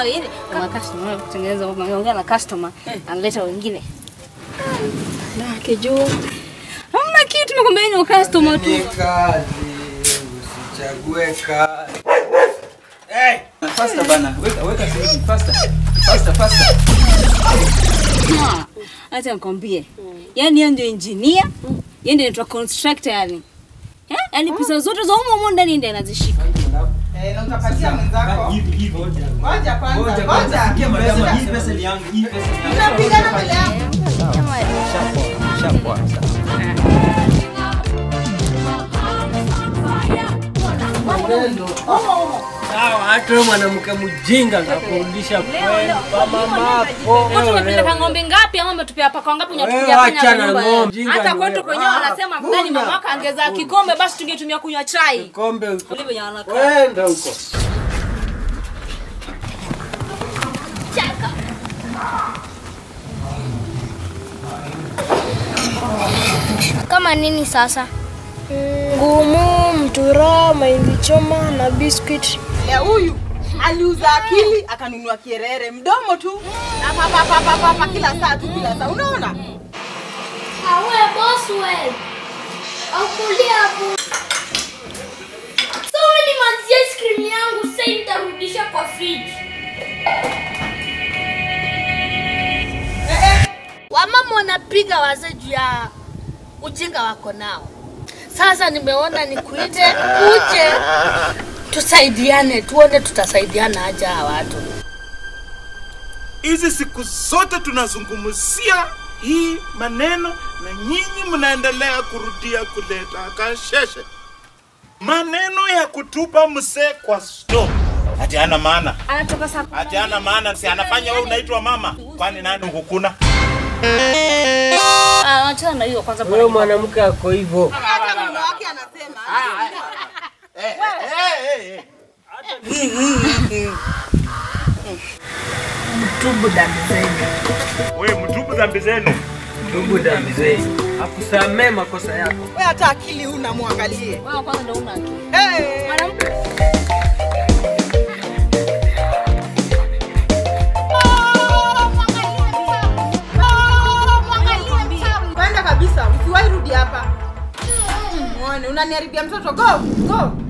sawa ile. Kama customer kutengeneza umeongea na customer analeta wengine. Na kijoo. Hamna kitu nakwambia ni customer tu. Kazi usichague kazi. Hey, faster bana. Weka simu faster. Faster. Acha nikwambie. Yaani yeye ndio engineer, yeye ndio anaitwa constructor yani. Yaani pesa zote za humo ndani ndiye anazishika. Na utapatia mwenzako. Hivi. Ngoja kwanza. Sikia madam, hii pesa ni yangu, hii pesa ni yangu. Unapigana mbele yangu. Shapoa. Sawa, hata mwanamke mjinga ngakurudisha kwa mamako. Watu wamepeleka ng'ombe ngapi ama umetupia paka ngapi unatupigia fanya nyumba? Hata kwetu kwenyewe wanasema mgani mamaka angeza kikombe basi tungetumia kunywa chai. Kikombe huko. Ndivyo yanakaa. Kwenda huko. Chaka. Kama nini sasa? Ngumu, mtura, mahindi choma na biscuit. Huyu aliuza akili akanunua kierere mdomo tu. Na papa kila saa. Unaona? Awe boss well. Akulia hapo. Sawa ni manzi ice cream yangu sasa nitarudisha kwa fridge. Wamama wanapiga wazee juu ya ujinga wako nao. Sasa nimeona nikuite uje tusaidiane, tuone tutasaidiana aje hawa watu. Hizi siku zote tunazungumzia hii maneno na nyinyi mnaendelea kurudia kuleta kasheshe. Maneno ya kutupa msee kwa store. Ati ana maana. Anatoka sasa. Ati ana maana, si anafanya wewe unaitwa mama. Kwani nani hukuna? Acha na hiyo kwanza. Wewe mwanamke ako hivyo. Hata mama wake anasema. Mtubu dhambi zenu. Wewe mtubu dhambi zenu. Tubu dhambi zenu. Akusamee makosa yako. Wewe hata akili huna muangalie. Wewe kwanza ndio una akili. Mwanamke. Kwenda kabisa, usiwahi rudi hapa. Muone unaniharibia mtoto. Go.